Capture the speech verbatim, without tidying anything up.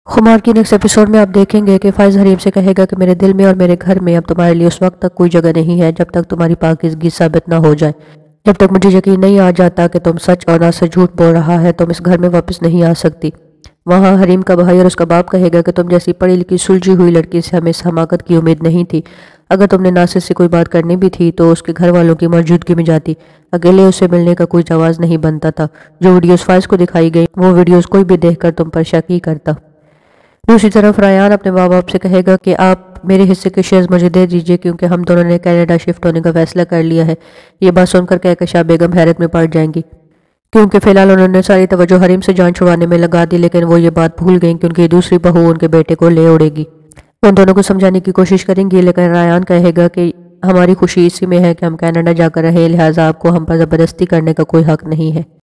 खुमार की next episode में आप देखेंगे कि फ़ाइज़ हरीम से कहेगा कि मेरे दिल में और मेरे घर में अब तुम्हारे लिए उस वक्त तक कोई जगह नहीं है जब तक तुम्हारी पाकीज़गी साबित ना हो जाए। जब तक मुझे यकीन नहीं आ जाता कि तुम सच और ना सच झूठ बोल रहा है तुम इस घर में वापस नहीं आ सकती। वहाँ हरीम का भाई और उसका बाप कहेगा कि तुम जैसी पढ़ी लिखी सुलझी हुई लड़की से हमें इस हमाकत की उम्मीद नहीं थी। अगर तुमने नासिर से कोई बात करनी भी थी तो उसके घर वालों की मौजूदगी में जाती। अकेले उसे मिलने का कोई जवाज नहीं बनता था। जो वीडियोस फ़ाइज़ को दिखाई गई वो वीडियोस कोई भी देखकर तुम पर शक ही करता। दूसरी तरफ रायान अपने माँ बाप से कहेगा कि आप मेरे हिस्से के शेयर्स मुझे दे दीजिए क्योंकि हम दोनों ने कनाडा शिफ्ट होने का फैसला कर लिया है। ये बात सुनकर कहकशा बेगम हैरत में पड़ जाएंगी क्योंकि फिलहाल उन्होंने सारी तवज्जो हरीम से जान छुड़वाने में लगा दी, लेकिन वो ये बात भूल गई क्योंकि दूसरी बहू उनके बेटे को ले उड़ेगी। उन दोनों को समझाने की कोशिश करेंगी लेकिन रायान कहेगा कि हमारी खुशी इसी में है कि हम कनाडा जाकर रहे, लिहाजा आपको हम पर ज़बरदस्ती करने का कोई हक नहीं है।